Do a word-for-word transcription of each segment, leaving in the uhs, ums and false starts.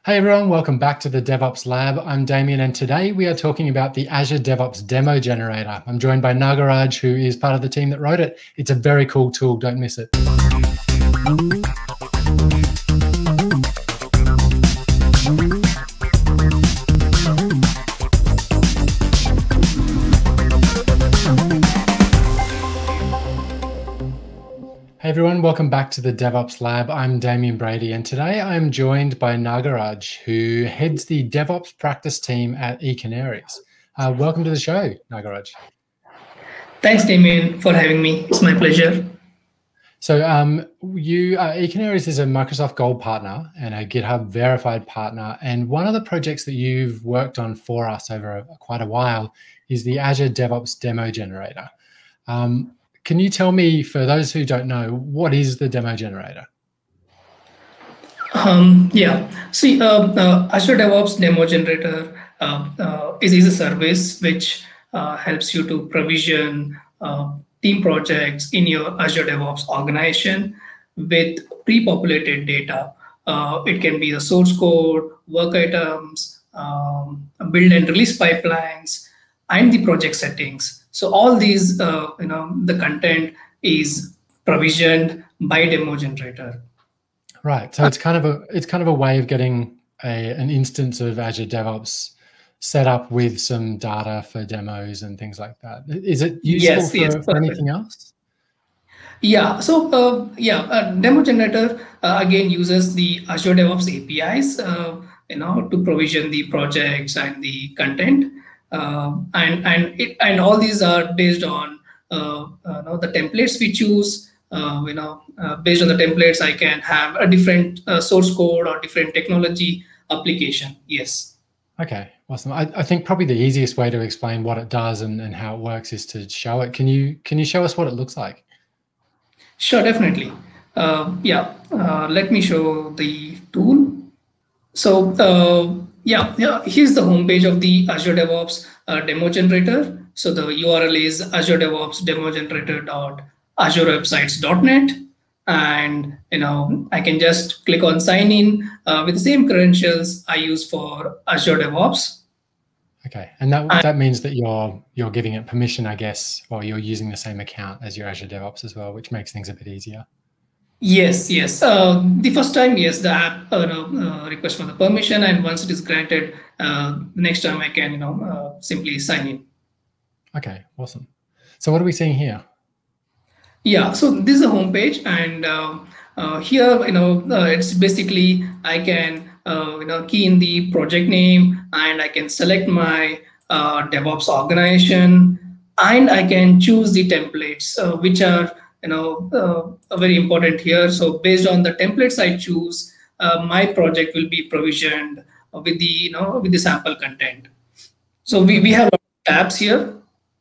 Hey everyone, welcome back to the DevOps Lab. I'm Damien, and today we are talking about the Azure DevOps Demo Generator. I'm joined by Nagaraj, who is part of the team that wrote it. It's a very cool tool, don't miss it. Hey everyone, welcome back to the DevOps Lab. I'm Damien Brady, and today I'm joined by Nagaraj, who heads the DevOps practice team at eCanaries. Uh, welcome to the show, Nagaraj. Thanks, Damien, for having me. It's my pleasure. So um, you, uh, eCanaries is a Microsoft Gold partner and a GitHub verified partner. And one of the projects that you've worked on for us over a, quite a while is the Azure DevOps Demo Generator. Um, Can you tell me, for those who don't know, what is the demo generator? Um, yeah, see, uh, uh, Azure DevOps Demo Generator uh, uh, is, is a service which uh, helps you to provision uh, team projects in your Azure DevOps organization with pre-populated data. Uh, it can be the source code, work items, um, build and release pipelines, and the project settings. So all these, uh, you know, the content is provisioned by Demo Generator. Right. So it's kind of a it's kind of a way of getting a an instance of Azure DevOps set up with some data for demos and things like that. Is it useful yes, for, yes, for anything else? Yeah. So uh, yeah, uh, Demo Generator uh, again uses the Azure DevOps A P Is, uh, you know, to provision the projects and the content. Uh, and and it and all these are based on uh, uh, you know, the templates we choose. Uh, you know, uh, based on the templates, I can have a different uh, source code or different technology application. Yes. Okay, awesome. I, I think probably the easiest way to explain what it does and, and how it works is to show it. Can you can you show us what it looks like? Sure, definitely. Uh, yeah. Uh, let me show the tool. So. Uh, Yeah, yeah. Here's the homepage of the Azure DevOps uh, Demo Generator. So the U R L is azure devops demo generator dot azure websites dot net, and you know I can just click on sign in uh, with the same credentials I use for Azure DevOps. Okay, and that and that means that you're you're giving it permission, I guess, or you're using the same account as your Azure DevOps as well, which makes things a bit easier. Yes, yes. Uh, the first time, yes, the app uh, uh, request for the permission, and once it is granted, uh, the next time I can, you know, uh, simply sign in. Okay, awesome. So what are we seeing here? Yeah, so this is a homepage, and uh, uh, here, you know, uh, it's basically I can, uh, you know, key in the project name, and I can select my uh, DevOps organization, and I can choose the templates, uh, which are you know, uh, very important here. So based on the templates I choose, uh, my project will be provisioned with the, you know, with the sample content. So we, we have tabs here.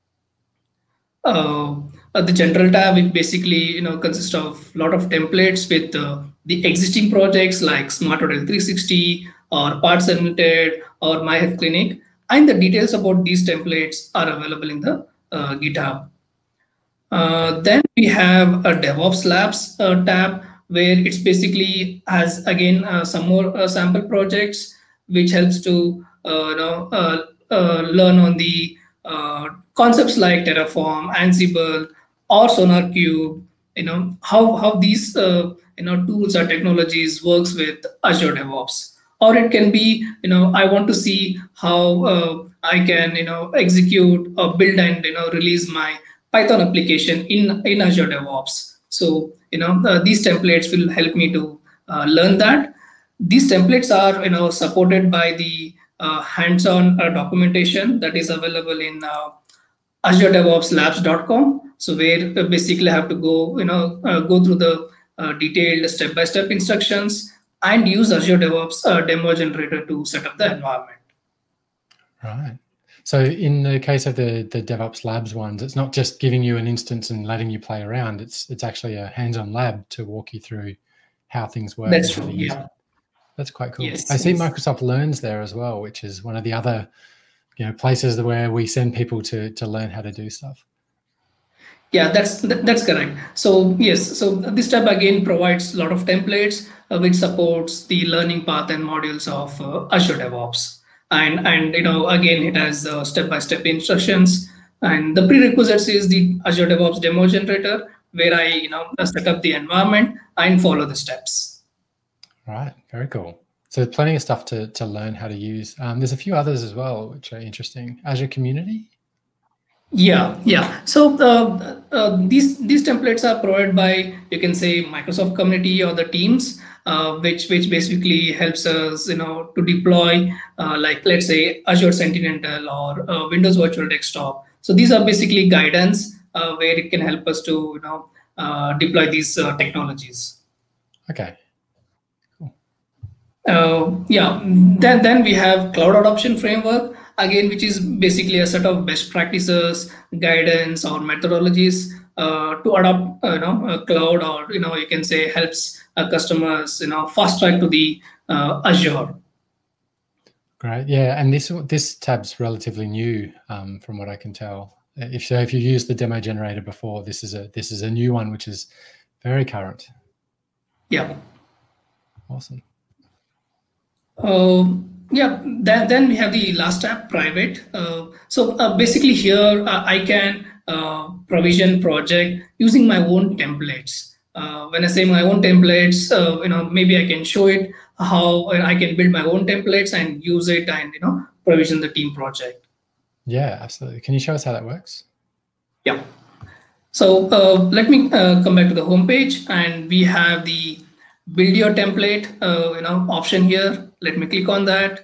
Uh, the general tab, it basically, you know, consists of a lot of templates with uh, the existing projects like Smart Hotel three sixty or Parts Unlimited or My Health Clinic. And the details about these templates are available in the uh, GitHub. Uh, then we have a DevOps Labs uh, tab where it's basically has again uh, some more uh, sample projects which helps to uh, you know uh, uh, learn on the uh, concepts like Terraform, Ansible, or SonarQube. You know how how these uh, you know tools or technologies works with Azure DevOps. Or it can be you know I want to see how uh, I can you know execute or build and you know release my Python application in, in Azure DevOps. So, you know, uh, these templates will help me to uh, learn that. These templates are, you know, supported by the uh, hands-on uh, documentation that is available in uh, azure devops labs dot com. So where uh, basically I have to go, you know, uh, go through the uh, detailed step-by-step instructions and use Azure DevOps uh, Demo Generator to set up the environment. Right. So in the case of the, the DevOps Labs ones, it's not just giving you an instance and letting you play around. It's it's actually a hands-on lab to walk you through how things work. That's true, yeah. That's quite cool. Yes, I see yes. Microsoft Learns there as well, which is one of the other you know, places where we send people to, to learn how to do stuff. Yeah, that's that, that's correct. So yes, so this tab again provides a lot of templates uh, which supports the learning path and modules of uh, Azure DevOps. And and you know again it has uh, step-by-step instructions. And the prerequisites is the Azure DevOps demo generator, where I you know set up the environment and follow the steps. Right, very cool. So plenty of stuff to to learn how to use. Um, there's a few others as well which are interesting. Azure Community. Yeah, yeah. So uh, uh, these these templates are provided by, you can say, Microsoft Community or the teams, uh, which which basically helps us, you know, to deploy, uh, like let's say Azure Sentinel or uh, Windows Virtual Desktop. So these are basically guidance uh, where it can help us to, you know, uh, deploy these uh, technologies. Okay. Uh, yeah, then then we have Cloud Adoption Framework, again, which is basically a set of best practices, guidance, or methodologies uh, to adopt, uh, you know, a cloud, or you know, you can say helps uh, customers, you know, fast track to the uh, Azure. Great, yeah, and this this tab's relatively new, um, from what I can tell. If so, if you used the demo generator before, this is a this is a new one, which is very current. Yeah. Awesome. Uh, yeah, then, then we have the last tab, private. Uh, so uh, basically here uh, I can uh, provision project using my own templates. Uh, when I say my own templates, uh, you know, maybe I can show it how I can build my own templates and use it and, you know, provision the team project. Yeah, absolutely. Can you show us how that works? Yeah. So uh, let me uh, come back to the home page, and we have the build your template, uh, you know, option here. Let me click on that.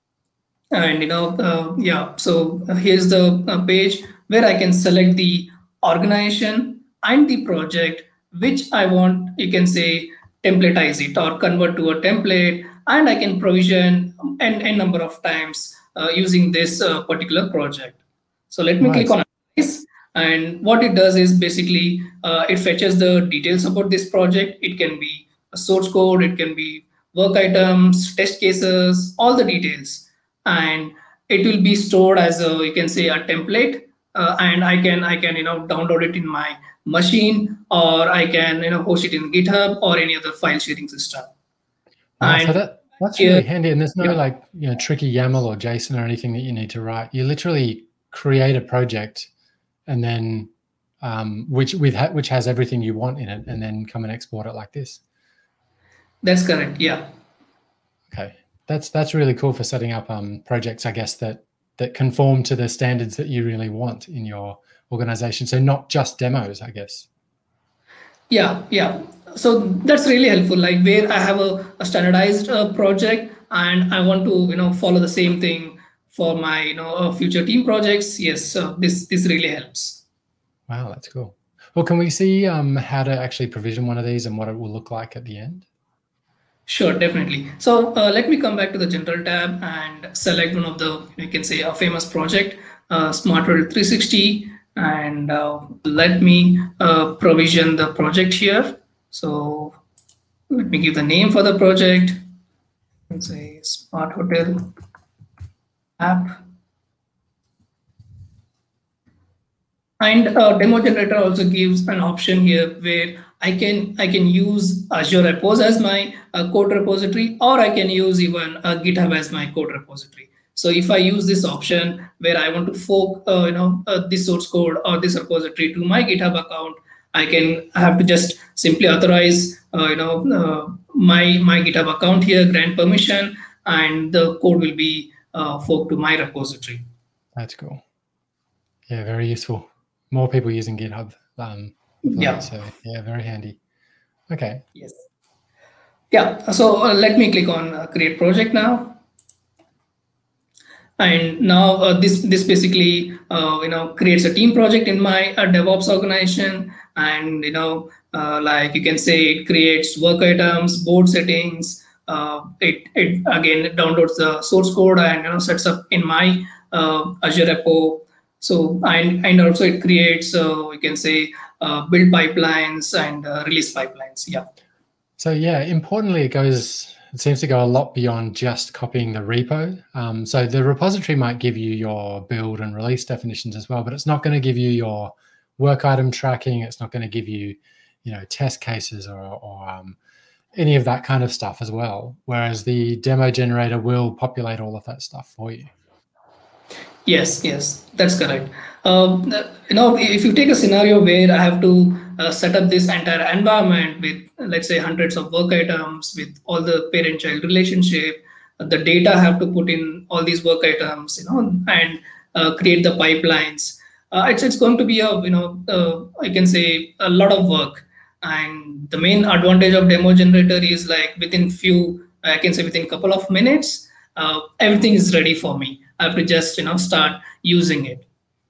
And, you know, uh, yeah, so here's the uh, page where I can select the organization and the project, which I want, you can say, templatize it or convert to a template, and I can provision n, n number of times uh, using this uh, particular project. So let me nice. click on this. And what it does is basically uh, it fetches the details about this project. It can be a source code, it can be work items, test cases, all the details, and it will be stored as a, you can say, a template, uh, and I can I can you know download it in my machine, or I can you know host it in GitHub or any other file sharing system. Oh, and so that that's really yeah, handy, and there's no yeah. like you know tricky YAML or JSON or anything that you need to write. You literally create a project, and then um, which with ha which has everything you want in it, and then come and export it like this. That's correct. Yeah. Okay, that's that's really cool for setting up um, projects, I guess, that that conform to the standards that you really want in your organization. So not just demos, I guess. Yeah, yeah. So that's really helpful. Like where I have a, a standardized uh, project and I want to you know follow the same thing for my you know uh, future team projects. Yes, uh, this this really helps. Wow, that's cool. Well, can we see um, how to actually provision one of these and what it will look like at the end? Sure, definitely. So uh, let me come back to the general tab and select one of the, you can say, a famous project, uh, SmartWorld three sixty, and uh, let me uh, provision the project here. So let me give the name for the project. Let's say Smart Hotel app. And uh, demo generator also gives an option here where I can I can use Azure Repos as my uh, code repository, or I can use even uh, GitHub as my code repository. So if I use this option where I want to fork uh, you know uh, this source code or this repository to my GitHub account, I can I have to just simply authorize uh, you know uh, my my GitHub account here, grant permission, and the code will be uh, forked to my repository. That's cool. Yeah, very useful. More people using GitHub. Um, yeah. So yeah, very handy. Okay. Yes. Yeah. So uh, let me click on uh, create project now. And now uh, this this basically uh, you know creates a team project in my uh, DevOps organization, and you know uh, like you can say it creates work items, board settings. Uh, it it again downloads the source code and you know sets up in my uh, Azure repo. So and and also it creates uh, you can say uh, build pipelines and uh, release pipelines. Yeah. So yeah, importantly, it goes. It seems to go a lot beyond just copying the repo. Um, so the repository might give you your build and release definitions as well, but it's not going to give you your work item tracking. It's not going to give you, you know, test cases or, or um, any of that kind of stuff as well. Whereas the demo generator will populate all of that stuff for you. Yes, yes, that's correct. Um, you know, if you take a scenario where I have to uh, set up this entire environment with, let's say, hundreds of work items with all the parent-child relationship, the data I have to put in all these work items, you know, and uh, create the pipelines. Uh, it's it's going to be a, you know, uh, I can say a lot of work. And the main advantage of demo generator is like within few, I can say within a couple of minutes, uh, everything is ready for me. I have to just, you know, start using it.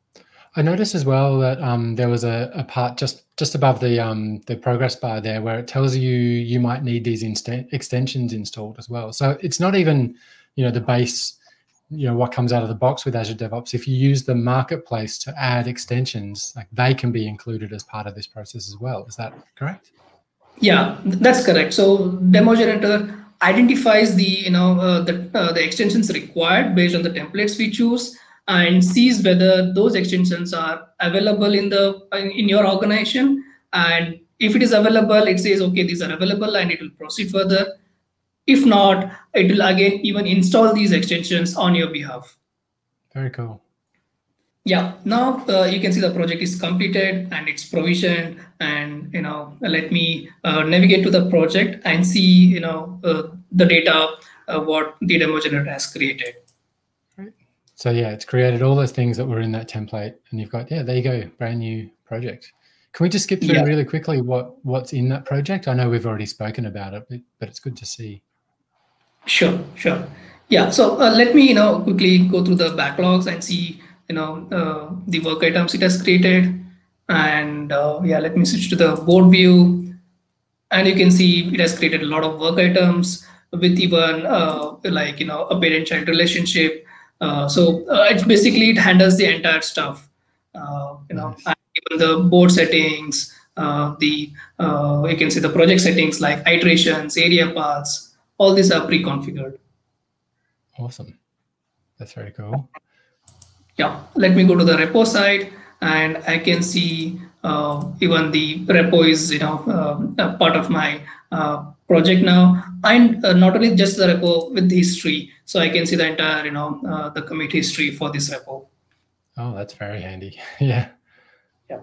I noticed as well that um, there was a, a part just just above the um, the progress bar there where it tells you you might need these extensions installed as well. So it's not even, you know, the base, you know, what comes out of the box with Azure DevOps. If you use the marketplace to add extensions, like they can be included as part of this process as well. Is that correct? Yeah, that's correct. So demo generator identifies the, you know, uh, the uh, the extensions required based on the templates we choose, and sees whether those extensions are available in the in your organization. And if it is available, it says, okay, these are available, and it will proceed further. If not, it will again even install these extensions on your behalf. Very cool. Yeah, now uh, you can see the project is completed and it's provisioned, and you know, let me uh, navigate to the project and see, you know, uh, the data uh, what the demo generator has created. Right. So yeah, it's created all those things that were in that template, and you've got, yeah, there you go, brand new project. Can we just skip through yeah. really quickly what what's in that project? I know we've already spoken about it, but, but it's good to see. Sure, sure. Yeah, so uh, let me, you know, quickly go through the backlogs and see, you know, uh, the work items it has created. And uh, yeah, let me switch to the board view. And you can see it has created a lot of work items with even uh, like, you know, a parent-child relationship. Uh, so uh, it's basically, it handles the entire stuff, uh, you know, nice. And even the board settings, uh, the, uh, you can see the project settings like iterations, area paths, all these are pre-configured. Awesome. That's very cool. Yeah, let me go to the repo side, and I can see uh, even the repo is, you know, uh, a part of my uh, project now, and uh, not only just the repo with the history, so I can see the entire, you know, uh, the commit history for this repo. Oh, that's very handy. Yeah. Yeah.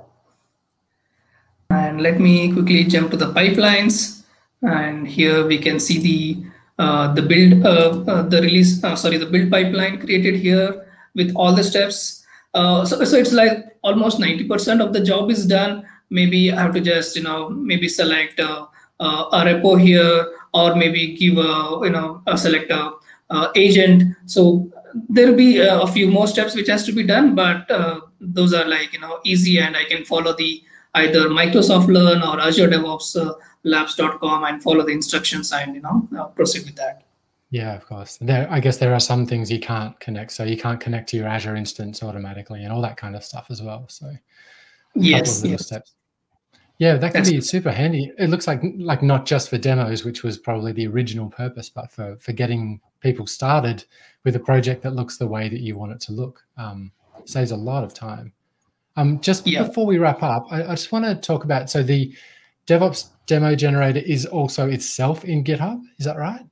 And let me quickly jump to the pipelines, and here we can see the uh, the build, uh, uh, the release, uh, sorry, the build pipeline created here with all the steps. Uh, so, so it's like almost ninety percent of the job is done. Maybe I have to just, you know, maybe select uh, uh, a repo here, or maybe give a, you know, a select a uh, agent. So there'll be uh, a few more steps which has to be done, but uh, those are like, you know, easy, and I can follow the either Microsoft Learn or Azure DevOps uh, labs dot com and follow the instructions and, you know, uh, proceed with that. Yeah, of course. There, I guess there are some things you can't connect. So you can't connect to your Azure instance automatically and all that kind of stuff as well. So yes, yes. steps. Yeah, that can That's be super handy. It looks like like not just for demos, which was probably the original purpose, but for, for getting people started with a project that looks the way that you want it to look. Um, saves a lot of time. Um, just yeah. before we wrap up, I, I just want to talk about, so the DevOps demo generator is also itself in GitHub. Is that right?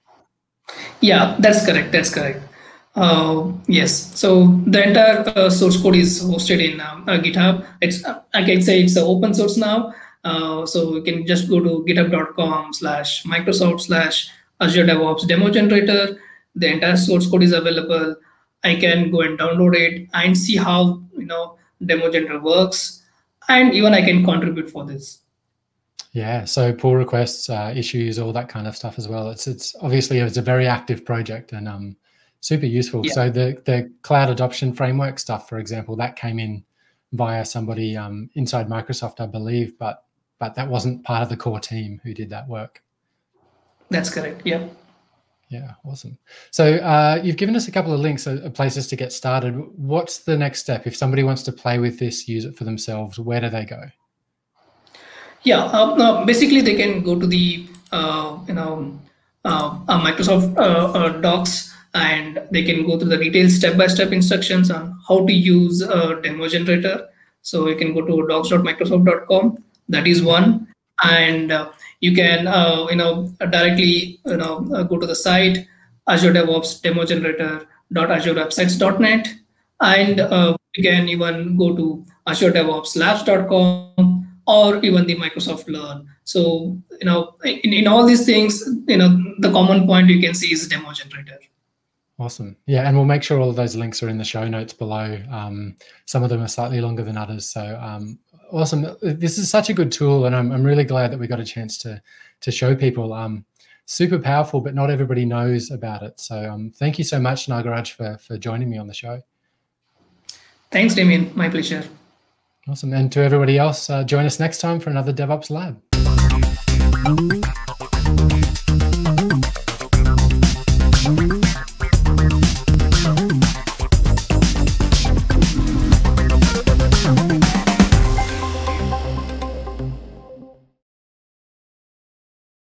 Yeah, that's correct. That's correct. Uh, yes. So the entire uh, source code is hosted in um, uh, GitHub. It's uh, I can say it's uh, open source now. Uh, so you can just go to github dot com slash Microsoft slash Azure DevOps demo generator. The entire source code is available. I can go and download it and see how, you know, demo generator works, and even I can contribute for this. Yeah, so pull requests, uh, issues, all that kind of stuff as well. It's it's obviously it's a very active project and um, super useful. Yeah. So the the cloud adoption framework stuff, for example, that came in via somebody um, inside Microsoft, I believe, but but that wasn't part of the core team who did that work. That's correct. Yeah. Yeah, awesome. So uh, you've given us a couple of links, uh, places to get started. What's the next step? If somebody wants to play with this, use it for themselves, where do they go? Yeah, uh, uh, basically they can go to the uh, you know uh, uh, Microsoft uh, uh, Docs, and they can go through the detailed step-by-step instructions on how to use a demo generator. So you can go to docs dot microsoft dot com. That is one, and uh, you can uh, you know directly you know uh, go to the site Azure DevOps Demo Generator dot azure websites dot net, and uh, you can even go to Azure DevOps Labs dot com or even the Microsoft Learn. So you know in, in all these things, you know the common point you can see is Demo Generator. Awesome. Yeah, and we'll make sure all of those links are in the show notes below. Um, some of them are slightly longer than others. So um, awesome. This is such a good tool, and I'm, I'm really glad that we got a chance to, to show people. Um, super powerful, but not everybody knows about it. So um, thank you so much, Nagaraj, for, for joining me on the show. Thanks, Damien. My pleasure. Awesome. And to everybody else, uh, join us next time for another DevOps Lab.